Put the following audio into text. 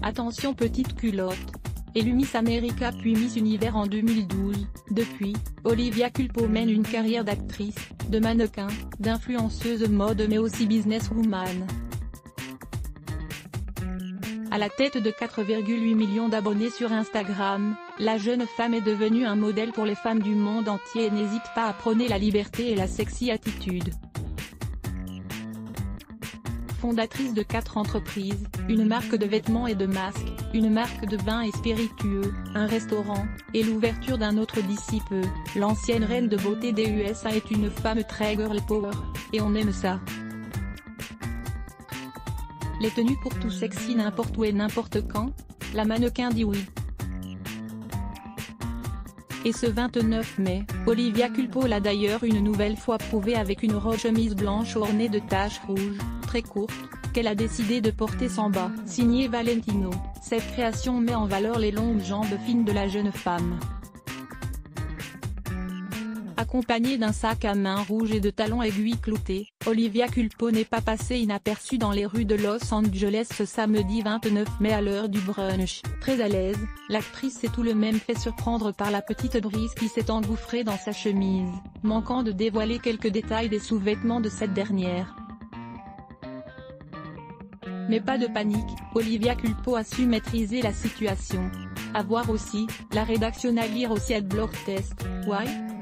Attention petite culotte. Élue Miss America puis Miss Univers en 2012, depuis, Olivia Culpo mène une carrière d'actrice, de mannequin, d'influenceuse mode mais aussi businesswoman. À la tête de 4,8 millions d'abonnés sur Instagram, la jeune femme est devenue un modèle pour les femmes du monde entier et n'hésite pas à prôner la liberté et la sexy attitude. Fondatrice de 4 entreprises, une marque de vêtements et de masques, une marque de vins et spiritueux, un restaurant, et l'ouverture d'un autre d'ici peu, l'ancienne reine de beauté des USA est une femme très girl power, et on aime ça. Les tenues pour tout sexy n'importe où et n'importe quand, la mannequin dit oui. Et ce 29 mai, Olivia Culpo l'a d'ailleurs une nouvelle fois prouvé avec une robe chemise blanche ornée de taches rouges, très courte, qu'elle a décidé de porter sans bas. Signé Valentino, cette création met en valeur les longues jambes fines de la jeune femme. Accompagnée d'un sac à main rouge et de talons aiguilles cloutés, Olivia Culpo n'est pas passée inaperçue dans les rues de Los Angeles ce samedi 29 mai à l'heure du brunch. Très à l'aise, l'actrice s'est tout de même fait surprendre par la petite brise qui s'est engouffrée dans sa chemise, manquant de dévoiler quelques détails des sous-vêtements de cette dernière. Mais pas de panique, Olivia Culpo a su maîtriser la situation. À voir aussi, la rédaction à lire aussi à blog test, why?